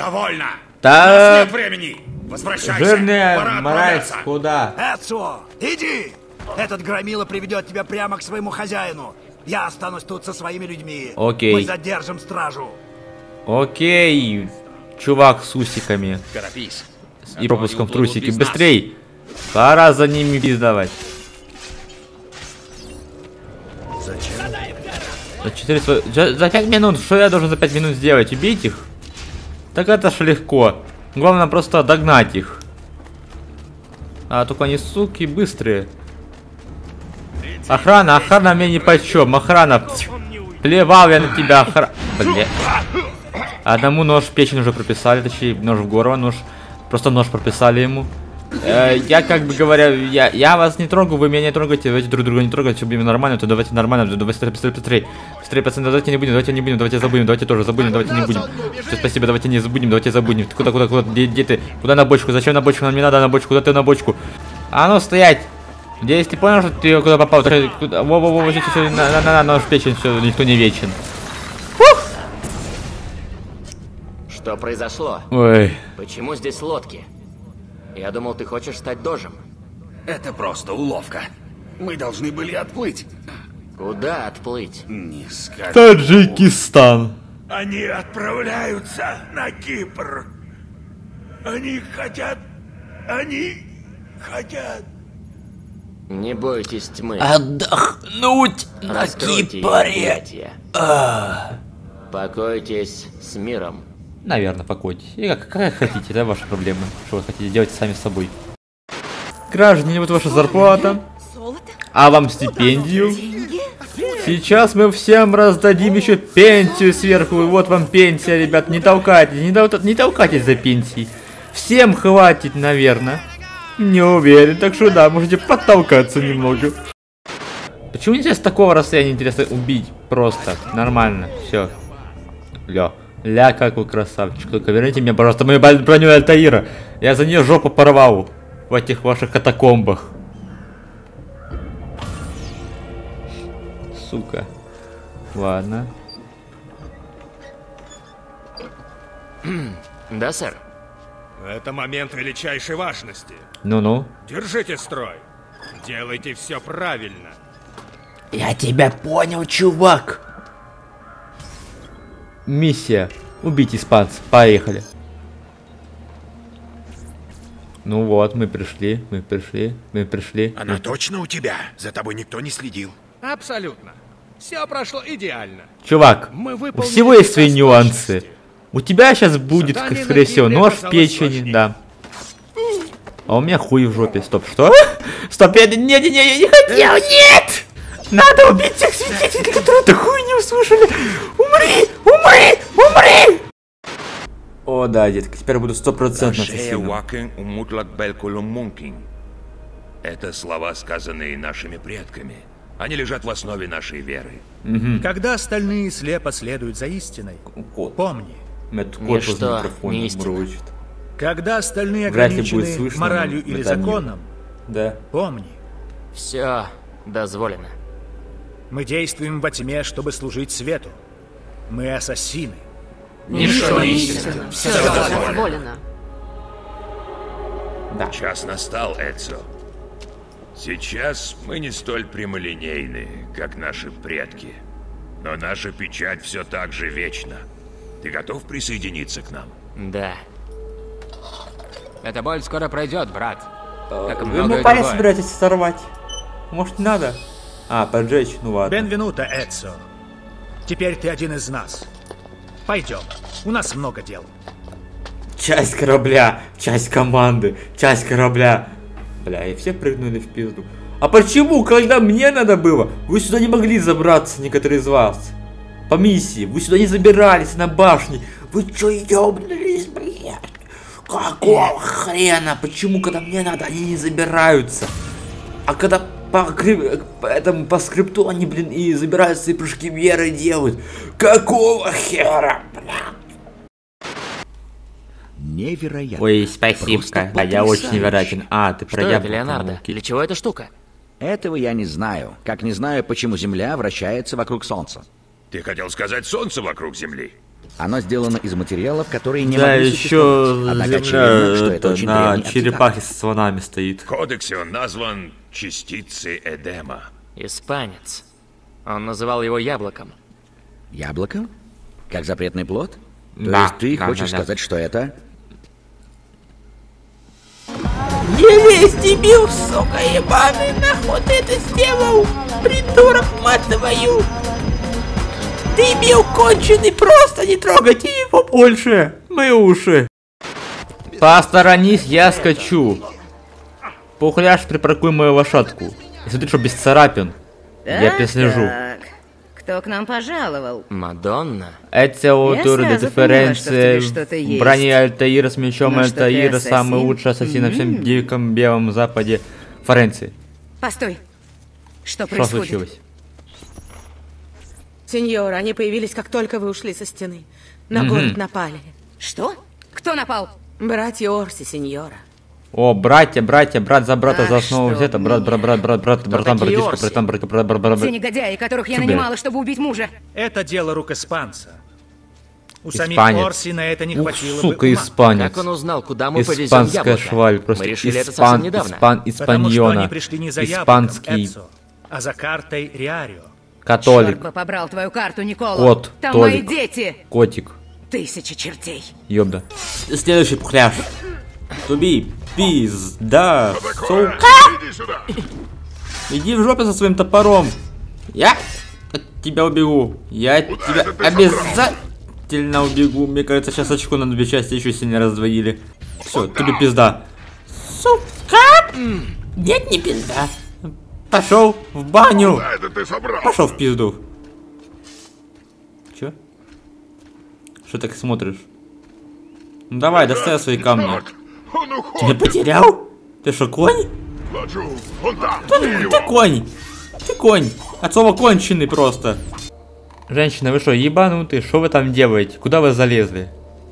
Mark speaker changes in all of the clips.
Speaker 1: Довольно!
Speaker 2: Да.
Speaker 1: У нас нет времени! Возвращайся!
Speaker 2: Жирная
Speaker 1: Пора
Speaker 2: мразь,
Speaker 1: отправляться!
Speaker 2: куда?
Speaker 3: Эцо, иди! Этот громила приведет тебя прямо к своему хозяину. Я останусь тут со своими людьми.
Speaker 2: Окей.
Speaker 3: Мы задержим стражу.
Speaker 2: Окей, чувак с усиками
Speaker 1: Торопись.
Speaker 2: и пропуском в трусики. Быстрей! Пора за ними пиздовать. За 5 минут, что я должен за 5 минут сделать? Убить их? Так это ж легко. Главное просто догнать их. А только они, суки, быстрые. Охрана мне ни почем. Охрана. Плевал я на тебя, охрана. Бля. Одному нож в печень уже прописали, точнее нож в горло, просто нож прописали ему. Я как бы говоря, я вас не трогаю, вы меня не трогаете, давайте друг друга не трогать, все будем нормально, то давайте нормально, давайте быстрее, пацаны, давайте не будем, давайте забудем, давайте тоже забудем, давайте не будем. Все, спасибо, давайте не забудем, давайте забудем. Куда, где ты? Куда на бочку? Зачем на бочку? Нам не надо на бочку, куда ты на бочку? А ну стоять! Здесь ты понял, что ты куда попал? Во-во-во, на нож в печень, все, никто не вечен.
Speaker 4: Что произошло?
Speaker 2: Ой.
Speaker 4: Почему здесь лодки? Я думал, ты хочешь стать дожем.
Speaker 1: Это просто уловка. Мы должны были отплыть.
Speaker 4: Куда отплыть?
Speaker 1: Не скажу.
Speaker 2: Таджикистан.
Speaker 1: Они отправляются на Кипр. Они хотят...
Speaker 4: Не бойтесь тьмы.
Speaker 2: Отдохнуть на
Speaker 4: Раскройте
Speaker 2: Кипре.
Speaker 4: объятия. Покойтесь с миром.
Speaker 2: Наверное, покойтесь. И как хотите, это ваши проблемы. Что вы хотите, делайте сами с собой. Граждане, вот ваша зарплата. А вам стипендию. Сейчас мы всем раздадим еще пенсию сверху. И вот вам пенсия, ребят. Не толкайтесь, не толкайтесь за пенсией. Всем хватит, наверное. Не уверен, так что да, можете подтолкаться немного. Почему нельзя с такого расстояния, интересно, убить? Просто, нормально, все. Ля, как вы красавчик. Только верните мне, пожалуйста, мою броню Альтаира. Я за нее жопу порвал в этих ваших катакомбах. Сука. Ладно.
Speaker 4: Да, сэр.
Speaker 5: Это момент величайшей важности.
Speaker 2: Ну-ну.
Speaker 5: Держите строй. Делайте все правильно.
Speaker 2: Я тебя понял, чувак. Миссия. Убить испанцев. Поехали. Ну вот, мы пришли.
Speaker 1: Она точно у тебя? За тобой никто не следил?
Speaker 5: Абсолютно. Все прошло идеально.
Speaker 2: Чувак,
Speaker 5: Мы
Speaker 2: у
Speaker 5: выполнили
Speaker 2: всего есть свои
Speaker 5: приказ
Speaker 2: нюансы.
Speaker 5: точности.
Speaker 2: У тебя сейчас будет,
Speaker 5: Задание
Speaker 2: скорее всего,
Speaker 5: на Кипре
Speaker 2: нож в
Speaker 5: оказалось
Speaker 2: печени,
Speaker 5: сложнее.
Speaker 2: да. А у меня хуй в жопе. Стоп, что? Стоп, я не хотел, нет! Надо убить всех свидетелей, которые эту хуйню услышали. Умри! О, да, детка, теперь буду 100% ассасином.
Speaker 6: Это слова, сказанные нашими предками. Они лежат в основе нашей веры.
Speaker 7: Когда остальные слепо следуют за истиной, помни,
Speaker 2: Этот кот возле
Speaker 4: Ничто
Speaker 2: микрофона
Speaker 4: не истина.
Speaker 2: мурлычет.
Speaker 7: когда остальные
Speaker 2: Вряд ли будет
Speaker 7: ограничены
Speaker 2: слышно,
Speaker 7: моралью
Speaker 2: но
Speaker 7: или
Speaker 2: это не-
Speaker 7: законом,
Speaker 2: Да.
Speaker 7: помни,
Speaker 4: Все дозволено.
Speaker 7: мы действуем во тьме, чтобы служить свету. Мы ассасины.
Speaker 4: Ничто не истина. Все
Speaker 8: Дозволено.
Speaker 2: Да.
Speaker 6: Час настал, Эцо. Сейчас мы не столь прямолинейны, как наши предки. Но наша печать все так же вечна. Ты готов присоединиться к нам?
Speaker 4: Да.
Speaker 9: Эта боль скоро пройдет, брат. Как и
Speaker 2: Вы
Speaker 9: многое
Speaker 2: ему палец
Speaker 9: другое.
Speaker 2: собираетесь сорвать? Может, не надо? А, поджечь, ну ладно.
Speaker 7: Бенвенуто, Эцо. Теперь ты один из нас. Пойдем. У нас много дел.
Speaker 2: Часть корабля, часть команды, часть корабля. Бля, и все прыгнули в пизду. А почему, когда мне надо было, вы сюда не могли забраться, некоторые из вас? По миссии, вы сюда не забирались на башне. Вы чё ёбнулись, блядь? Какого хрена? Почему, когда мне надо, они не забираются? А когда по скрипту они, блин, и забираются, и прыжки веры делают. Какого хера, блядь?
Speaker 3: Невероятно.
Speaker 2: Ой, спасибо. Да, я очень невероятен. А, ты про
Speaker 4: Что
Speaker 2: яблоко,
Speaker 4: это, Леонардо?
Speaker 2: ну, окей.
Speaker 4: Для чего эта штука?
Speaker 3: Этого я не знаю. Как не знаю, почему Земля вращается вокруг Солнца.
Speaker 6: Ты хотел сказать солнце вокруг Земли?
Speaker 3: Оно сделано из материалов, которые не
Speaker 2: Да,
Speaker 3: могли
Speaker 2: еще
Speaker 3: существовать. Однако очевидно, что это очень
Speaker 2: на
Speaker 3: древний
Speaker 2: черепахе с слонами стоит.
Speaker 6: В кодексе он назван частицей Эдема.
Speaker 4: Испанец. Он называл его яблоком.
Speaker 3: Яблоко? Как запретный плод? То
Speaker 2: Да,
Speaker 3: есть ты
Speaker 2: да,
Speaker 3: хочешь
Speaker 2: да.
Speaker 3: сказать, что это...
Speaker 8: Не лезь, дебил, сука ебаный, нахуй ты это сделал, придурок, мать твою. Дебил конченый, просто не трогайте его больше.
Speaker 2: Мои уши. Посторонись, я скачу. Пухляш, припаркуй мою лошадку. И смотри, что без царапин. Я прислежу.
Speaker 10: Так. Кто к нам пожаловал?
Speaker 4: Мадонна?
Speaker 2: Эти аутуры де
Speaker 10: сразу поняла, что в тебе
Speaker 2: дифференции
Speaker 10: что-то
Speaker 2: в
Speaker 10: есть.
Speaker 2: броне Альтаира с мечом
Speaker 10: Ну что, ты
Speaker 2: Альтаира,
Speaker 10: ассасин?
Speaker 2: самый лучший ассасин на всем диком белом западе Флоренции.
Speaker 10: Постой. Что
Speaker 2: Что
Speaker 10: происходит?
Speaker 2: случилось?
Speaker 8: Сеньора, они появились, как только вы ушли со стены. На город напали.
Speaker 10: Что? Кто напал?
Speaker 8: Братья Орси, сеньора.
Speaker 2: О, братья, брат за брата, за
Speaker 10: Ах,
Speaker 2: основу
Speaker 10: что
Speaker 2: взято, брат, братан,
Speaker 4: такие
Speaker 2: братишка,
Speaker 4: Орси?
Speaker 2: братан.
Speaker 10: Те негодяи, которых я
Speaker 2: Тебе.
Speaker 10: нанимала, чтобы убить мужа.
Speaker 7: Это дело рук испанца. У самих
Speaker 2: Испанец.
Speaker 7: Орси на это не
Speaker 2: Ух,
Speaker 7: хватило
Speaker 2: сука,
Speaker 7: бы ума.
Speaker 2: испанец.
Speaker 4: Как он узнал, куда мы повезем
Speaker 2: Испанская
Speaker 4: яблоко?
Speaker 2: шваль, просто
Speaker 4: Мы решили это совсем недавно.
Speaker 7: Потому что
Speaker 2: испаньона,
Speaker 7: они пришли не за яблоком,
Speaker 2: испанский
Speaker 7: Эцо, а за картой Риарио.
Speaker 2: католик,
Speaker 10: Черт бы побрал твою карту, Никола.
Speaker 2: Кот,
Speaker 10: Там
Speaker 2: Толик.
Speaker 10: мои дети.
Speaker 2: котик,
Speaker 10: 1000 чертей.
Speaker 2: ёбда. Следующий пухляш. Туби, пизда, сука. Иди в жопу со своим топором. Я от тебя убегу. Я от тебя обязательно убегу. Мне кажется, сейчас очко на 2 части еще сильно раздвоили. Все, тебе пизда. Сука!
Speaker 8: Нет, не пизда.
Speaker 2: Пошел в баню. Пошел в пизду. Че? Что так смотришь? Ну давай, доставай свои камни. Ты потерял? Ты что, конь? Ты конь. Ты конь. От слова конченый просто. Женщина, вы что, ебанутые? Что вы там делаете? Куда вы залезли?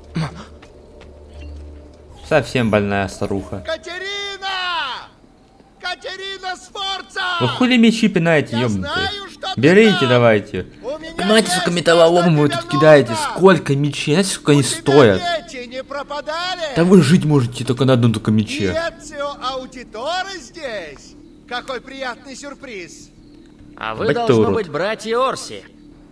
Speaker 2: Совсем больная старуха.
Speaker 11: Катерина! Катерина Сфорца!
Speaker 2: Вы хули мечи пинаете, ёбнутые? Берите, давайте. Понимаете, сколько металлолома вы тут кидаете? Сколько мечей? Знаете, сколько они стоят?
Speaker 11: Дети не пропадали?
Speaker 2: Да вы жить можете только на одном только мече.
Speaker 11: Эцио Аудиторе здесь? Какой приятный сюрприз.
Speaker 4: А вы,
Speaker 2: Быть ты
Speaker 4: должно
Speaker 2: урод.
Speaker 4: быть, братья Орси.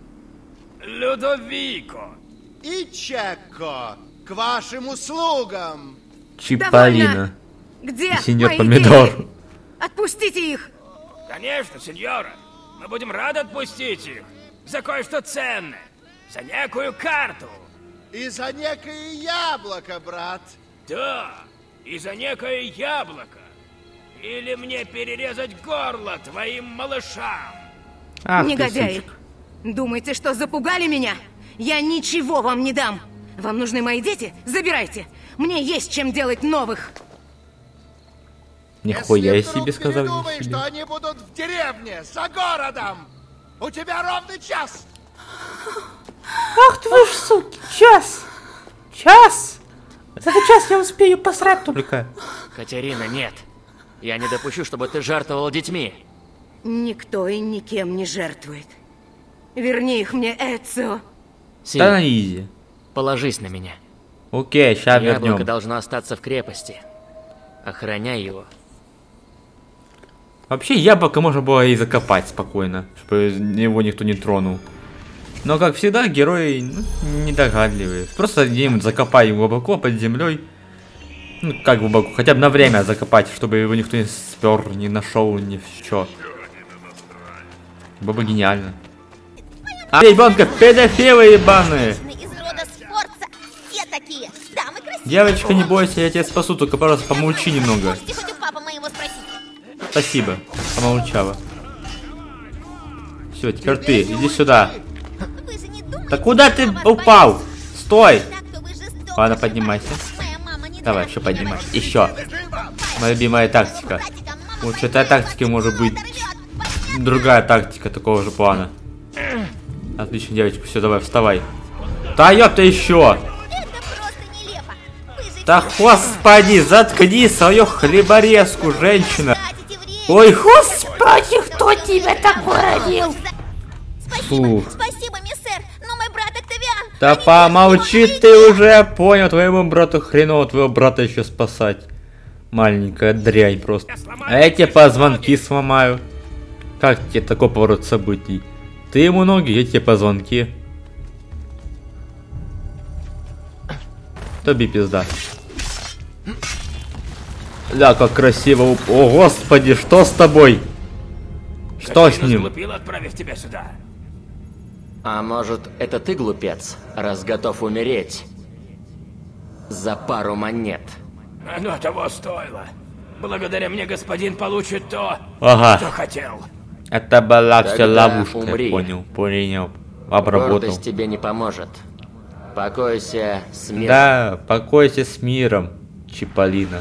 Speaker 11: Людовико и Чекко к вашим услугам.
Speaker 2: Чиполлино.
Speaker 10: Где
Speaker 2: И сеньор
Speaker 10: мои
Speaker 2: Помидор.
Speaker 10: дети? Отпустите их.
Speaker 5: Конечно, сеньора. Мы будем рады отпустить их. За кое-что ценное. За некую карту.
Speaker 11: И за некое яблоко, брат.
Speaker 5: Да, и за некое яблоко. Или мне перерезать горло твоим малышам.
Speaker 2: Ах ты,
Speaker 10: Негодяи.
Speaker 2: сучка.
Speaker 10: Думаете, что запугали меня? Я ничего вам не дам. Вам нужны мои дети? Забирайте. Мне есть чем делать новых.
Speaker 2: Нихуя
Speaker 11: Если
Speaker 2: себе
Speaker 11: вдруг
Speaker 2: сказал
Speaker 11: передумаешь,
Speaker 2: себе.
Speaker 11: что они будут в деревне, за городом. У тебя ровно час.
Speaker 8: Ах ты вы ж, суки, час. Час. За этот час я успею посрать только.
Speaker 4: Катерина, нет. Я не допущу, чтобы ты жертвовала детьми.
Speaker 10: Никто и никем не жертвует. Верни их мне, Эцио.
Speaker 2: Да на изи.
Speaker 4: Положись на меня.
Speaker 2: Окей, сейчас
Speaker 4: Яблоко
Speaker 2: вернем.
Speaker 4: должно остаться в крепости. Охраняй его.
Speaker 2: Вообще яблоко можно было и закопать спокойно, чтобы его никто не тронул. Но как всегда герои недогадливые. Просто где-нибудь закопай его глубоко под землей. Ну как глубоко, хотя бы на время закопать, чтобы его никто не спер, не нашел, ни в чё. Было бы гениально. А ребенка педофилы ебаные!
Speaker 12: Из рода Сфорца. Все такие. Дамы красивые.
Speaker 2: Девочка, не бойся, я тебя спасу, только, пожалуйста, помолчи немного.
Speaker 12: Можете хоть у папы моего спросить.
Speaker 2: Спасибо, помолчала. Все, теперь ты, иди сюда.
Speaker 12: Вы же не думаете,
Speaker 2: Да куда ты
Speaker 12: что вас
Speaker 2: упал?
Speaker 12: боится?
Speaker 2: Стой!
Speaker 12: Так, то вы жестоко
Speaker 2: Ладно,
Speaker 12: же
Speaker 2: поднимайся.
Speaker 12: Моя мама не
Speaker 2: Давай,
Speaker 12: даст
Speaker 2: еще
Speaker 12: мне
Speaker 2: поднимайся.
Speaker 12: рожать.
Speaker 2: Еще. Моя любимая тактика.
Speaker 12: Братикам мама
Speaker 2: Лучше этой тактики может быть другая тактика такого же плана. Отлично, девочка, все, давай, вставай. Да ёпта еще!
Speaker 12: Это просто нелепо. Вы же
Speaker 2: Да
Speaker 12: все
Speaker 2: господи, заткни свою хлеборезку, женщина!
Speaker 12: тратите время.
Speaker 2: Ой,
Speaker 8: Господи, кто тебя такой родил?
Speaker 12: Спасибо,
Speaker 2: Фух.
Speaker 12: спасибо, миссер. Но мой брат Октавиан.
Speaker 2: Да помолчи ты уже, понял, твоему брату хреново твоего брата еще спасать. Маленькая дрянь просто. А я тебе позвонки сломаю. Как тебе такой поворот событий? Ты ему ноги, я тебе позвонки. Тоби пизда. Да, как красиво. О, господи, что с тобой? Что с ним?
Speaker 5: Отправив тебя сюда.
Speaker 4: А может, это ты глупец, раз готов умереть за пару монет?
Speaker 5: Оно того стоило. Благодаря мне господин получит то, что хотел.
Speaker 2: Это была вся ловушка, я понял, принял, обработал.
Speaker 4: Гордость тебе не поможет. Покойся с миром.
Speaker 2: Да, покойся с миром, Чиполлино.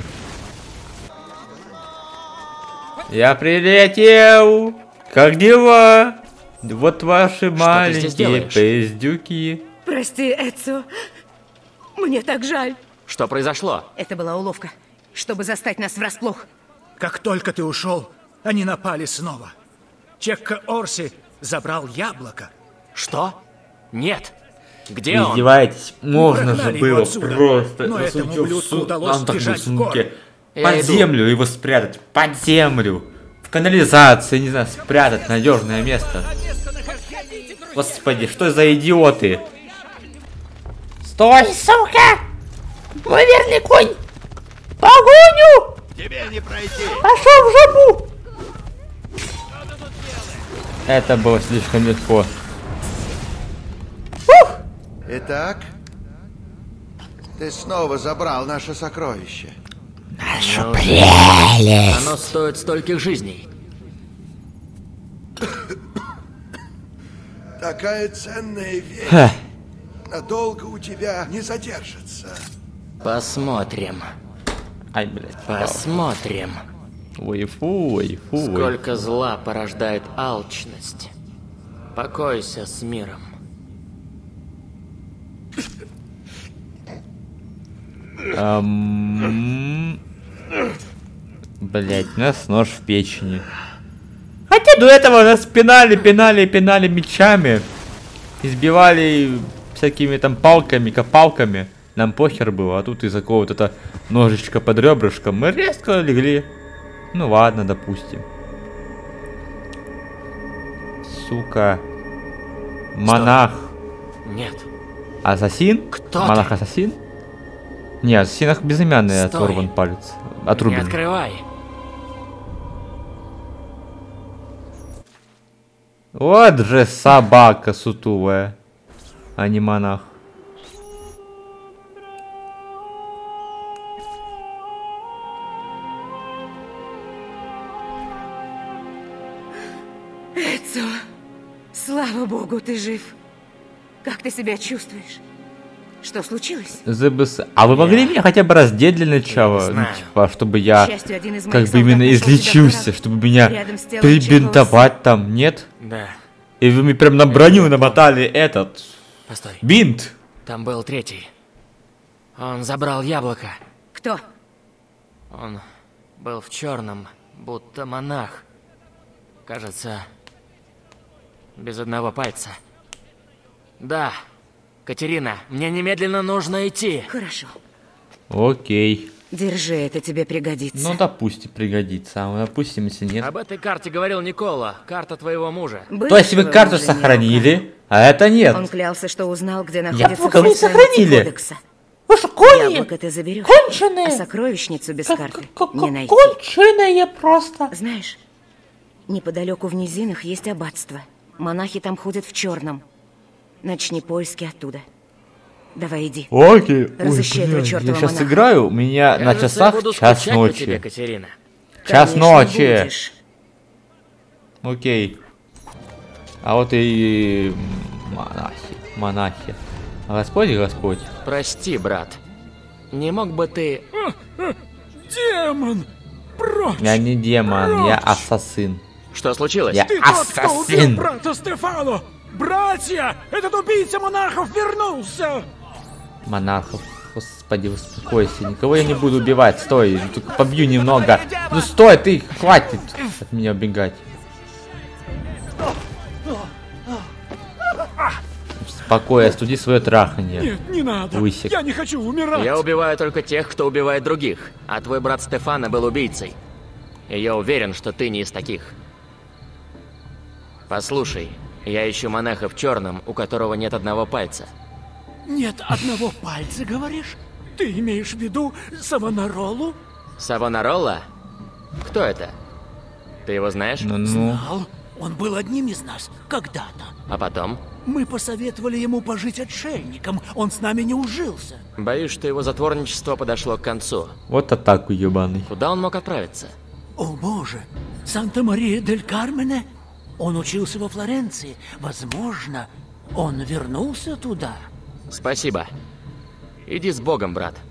Speaker 2: Я прилетел! Как дела? Вот ваши маленькие пиздюки.
Speaker 10: Прости, Эцио. Мне так жаль.
Speaker 4: Что произошло?
Speaker 10: Это была уловка, чтобы застать нас врасплох.
Speaker 7: Как только ты ушел, они напали снова. Чекка Орси забрал яблоко.
Speaker 4: Что? Нет. Где он?
Speaker 2: Издеваетесь? Можно же было
Speaker 7: отсюда,
Speaker 2: просто.
Speaker 7: но этому ублюдку удалось сбежать в город.
Speaker 2: Под землю его спрятать. Под землю. В канализации, не знаю, спрятать. Надежное место. Господи, что за идиоты?
Speaker 8: Стой, сука! Мой верный конь! Погоню!
Speaker 11: Тебе не пройти!
Speaker 8: Пошел в жопу!
Speaker 2: Это было слишком легко.
Speaker 11: Итак, ты снова забрал наше сокровище.
Speaker 8: Нашу прелесть!
Speaker 4: Оно стоит стольких жизней.
Speaker 11: Такая ценная вещь. Надолго у тебя не задержится.
Speaker 4: Посмотрим.
Speaker 2: Ай, блядь.
Speaker 4: Посмотрим.
Speaker 2: Ой, фу, ой, фу.
Speaker 4: Сколько зла порождает алчность. Покойся с миром.
Speaker 2: Блять, у нас нож в печени. Хотя до этого нас пинали мечами. Избивали всякими там палками, копалками. Нам похер было, а тут из-за какого-то ножичка под ребрышком мы резко легли. Ну ладно, допустим. Сука. Монах.
Speaker 4: Нет.
Speaker 2: Ассасин?
Speaker 4: Кто
Speaker 2: Монах-ассасин? Не, ассасинах безымянный оторван палец. Отрублен.
Speaker 4: Не открывай.
Speaker 2: Вот же собака сутулая, а не монах.
Speaker 10: Эцио, слава богу, ты жив. Как ты себя чувствуешь? Что случилось?
Speaker 2: А вы могли меня хотя бы раздеть для начала? Ну, типа, чтобы я как бы именно излечился, чтобы меня прибинтовать там, нет?
Speaker 4: Да.
Speaker 2: И вы мне прям на броню намотали этот...
Speaker 4: Постой.
Speaker 2: Бинт.
Speaker 4: Там был третий. Он забрал яблоко.
Speaker 10: Кто?
Speaker 4: Он был в черном, будто монах. Кажется, без одного пальца. Да. Катерина, мне немедленно нужно идти.
Speaker 10: Хорошо.
Speaker 2: Окей.
Speaker 10: Держи, это тебе пригодится.
Speaker 2: Ну, допустим, пригодится. А допустим, если нет.
Speaker 4: Об этой карте говорил Никола. Карта твоего мужа.
Speaker 2: То есть вы карту сохранили, а это нет.
Speaker 10: Он клялся, что узнал, где находится
Speaker 2: яблоко вы сохранили.
Speaker 10: кодекса.
Speaker 8: Вы что, кони?
Speaker 10: Яблоко ты заберешь,
Speaker 8: конченые.
Speaker 10: А сокровищницу без карты не найти.
Speaker 8: Конченые просто.
Speaker 10: Знаешь, неподалеку в низинах есть аббатство. Монахи там ходят в черном. Начни поиски оттуда. Давай, иди.
Speaker 2: Окей.
Speaker 10: Разыщи этого чертова
Speaker 2: я сейчас
Speaker 10: монаха.
Speaker 2: играю, у меня на часах час ночи.
Speaker 4: Тебе, Катерина.
Speaker 2: Час ночи.
Speaker 10: Будешь.
Speaker 2: Окей. А вот и монахи. Господь.
Speaker 4: Прости, брат. Не мог бы ты...
Speaker 5: Демон! Прочь!
Speaker 2: Я не демон, я ассасин.
Speaker 4: Что случилось?
Speaker 2: Я
Speaker 5: Ты тот, кто убил
Speaker 2: ассасин.
Speaker 5: брата Стефано! Братья! Этот убийца монахов вернулся!
Speaker 2: Монахов. Господи, успокойся. Никого я не буду убивать. Стой, только побью немного. Ну стой, ты, хватит от меня убегать. Успокой, остуди свое траханье.
Speaker 7: Нет, не надо.
Speaker 2: Лысик.
Speaker 7: Я не хочу умирать.
Speaker 4: Я убиваю только тех, кто убивает других. А твой брат Стефано был убийцей. И я уверен, что ты не из таких. Послушай, я ищу монаха в черном, у которого нет одного пальца.
Speaker 7: Нет одного пальца, говоришь? Ты имеешь в виду Савонаролу?
Speaker 4: Савонарола? Кто это? Ты его знаешь?
Speaker 7: Знал. Он был одним из нас когда-то.
Speaker 4: А потом?
Speaker 7: Мы посоветовали ему пожить отшельником. Он с нами не ужился.
Speaker 4: Боюсь, что его затворничество подошло к концу.
Speaker 2: Вот атаку ебаный.
Speaker 4: Куда он мог отправиться?
Speaker 7: О боже, Санта-Мария-дель-Кармене? Он учился во Флоренции. Возможно, он вернулся туда.
Speaker 4: Спасибо. Иди с Богом, брат.